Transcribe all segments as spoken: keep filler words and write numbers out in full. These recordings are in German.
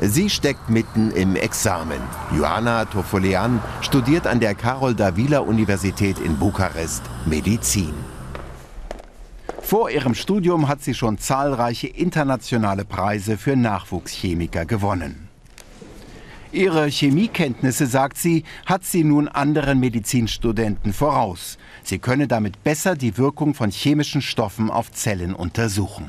Sie steckt mitten im Examen. Ioana Tofolean studiert an der Carol-Davila-Universität in Bukarest Medizin. Vor ihrem Studium hat sie schon zahlreiche internationale Preise für Nachwuchschemiker gewonnen. Ihre Chemiekenntnisse, sagt sie, hat sie nun anderen Medizinstudenten voraus. Sie könne damit besser die Wirkung von chemischen Stoffen auf Zellen untersuchen.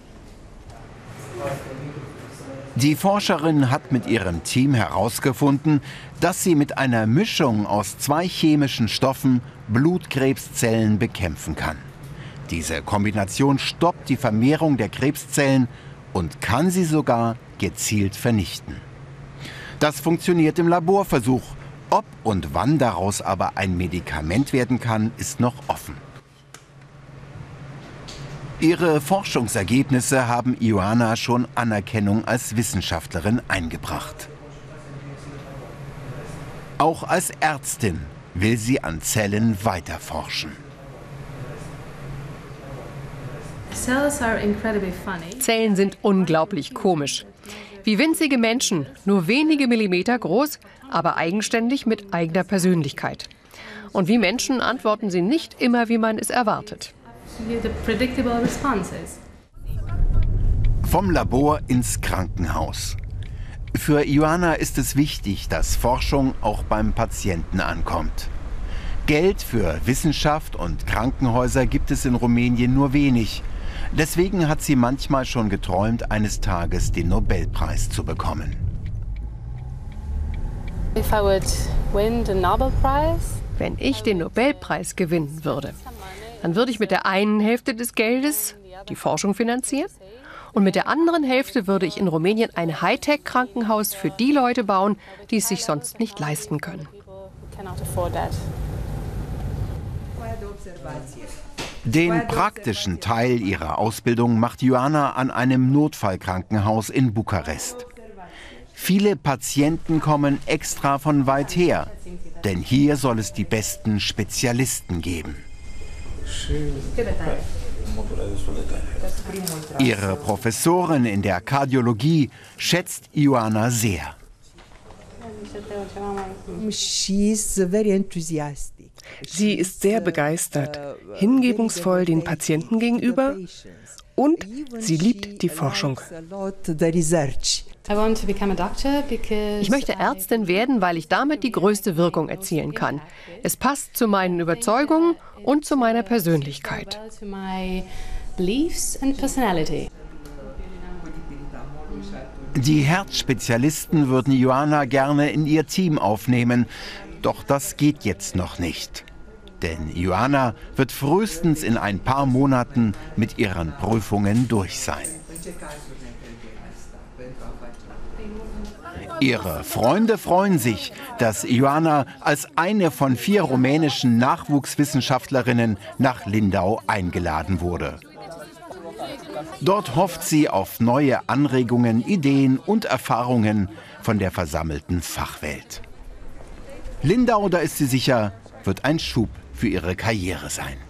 Die Forscherin hat mit ihrem Team herausgefunden, dass sie mit einer Mischung aus zwei chemischen Stoffen Blutkrebszellen bekämpfen kann. Diese Kombination stoppt die Vermehrung der Krebszellen und kann sie sogar gezielt vernichten. Das funktioniert im Laborversuch. Ob und wann daraus aber ein Medikament werden kann, ist noch offen. Ihre Forschungsergebnisse haben Ioana schon Anerkennung als Wissenschaftlerin eingebracht. Auch als Ärztin will sie an Zellen weiterforschen. Zellen sind unglaublich komisch. Wie winzige Menschen, nur wenige Millimeter groß, aber eigenständig mit eigener Persönlichkeit. Und wie Menschen antworten sie nicht immer, wie man es erwartet. Vom Labor ins Krankenhaus. Für Ioana ist es wichtig, dass Forschung auch beim Patienten ankommt. Geld für Wissenschaft und Krankenhäuser gibt es in Rumänien nur wenig. Deswegen hat sie manchmal schon geträumt, eines Tages den Nobelpreis zu bekommen. Wenn ich den Nobelpreis gewinnen würde, dann würde ich mit der einen Hälfte des Geldes die Forschung finanzieren und mit der anderen Hälfte würde ich in Rumänien ein Hightech-Krankenhaus für die Leute bauen, die es sich sonst nicht leisten können. Den praktischen Teil ihrer Ausbildung macht Ioana an einem Notfallkrankenhaus in Bukarest. Viele Patienten kommen extra von weit her, denn hier soll es die besten Spezialisten geben. Ihre Professorin in der Kardiologie schätzt Ioana sehr. Sie ist sehr begeistert, hingebungsvoll den Patienten gegenüber und sie liebt die Forschung. Ich möchte Ärztin werden, weil ich damit die größte Wirkung erzielen kann. Es passt zu meinen Überzeugungen und zu meiner Persönlichkeit. Die Herzspezialisten würden Ioana gerne in ihr Team aufnehmen, doch das geht jetzt noch nicht. Denn Ioana wird frühestens in ein paar Monaten mit ihren Prüfungen durch sein. Ihre Freunde freuen sich, dass Ioana als eine von vier rumänischen Nachwuchswissenschaftlerinnen nach Lindau eingeladen wurde. Dort hofft sie auf neue Anregungen, Ideen und Erfahrungen von der versammelten Fachwelt. Lindau, da ist sie sicher, wird ein Schub für ihre Karriere sein.